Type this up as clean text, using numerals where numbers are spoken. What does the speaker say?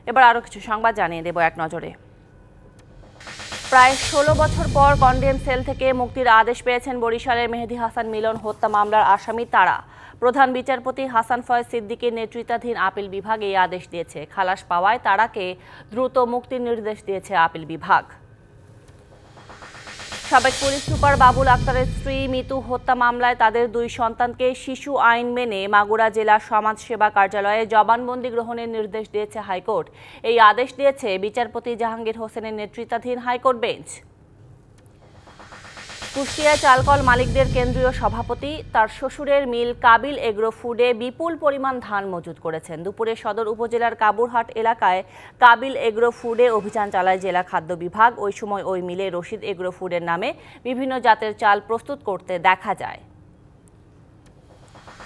এবার আরও কিছু সংবাদ জানিয়ে দেব এক নজরে। প্রায় ১৬ বছর পর কন্ডেম সেল থেকে মুক্তির আদেশ পেয়েছেন বরিশালের মেহেদী হাসান মিলন হত্যা মামলার আসামি তারা। প্রধান বিচারপতি হাসান ফয়েজ সিদ্দিকীর নেতৃত্বাধীন আপিল বিভাগ এই আদেশ দিয়েছে। খালাস পাওয়ায় তারাকে দ্রুত মুক্তির নির্দেশ দিয়েছে আপিল বিভাগ। সাবেক পুলিশ সুপার বাবুল আক্তারের স্ত্রী মিতু হত্যা মামলায় তাদের 2 সন্তানকে শিশু আইন মেনে মাগুরা জেলা সমাজ সেবা কার্যালয়ে জবানবন্দি গ্রহণের নির্দেশ দিয়েছে হাইকোর্ট। এই আদেশ দিয়েছে বিচারপতি জাহাঙ্গীর হোসেনের নেতৃত্বাধীন হাইকোর্ট বেঞ্চ। কুষ্টিয়ায় চালকল মালিকদের কেন্দ্রীয় সভাপতি তার শ্বশুরের মিল কাবিল এগ্রো ফুডে বিপুল পরিমাণ ধান মজুত করেছেন। দুপুরে সদর উপজেলার কাবুরহাট এলাকায় কাবিল এগ্রো ফুডে অভিযান চালায় জেলা খাদ্য বিভাগ। ওই সময় ওই মিলে রশিদ এগ্রো ফুডের নামে বিভিন্ন জাতের চাল প্রস্তুত করতে দেখা যায়।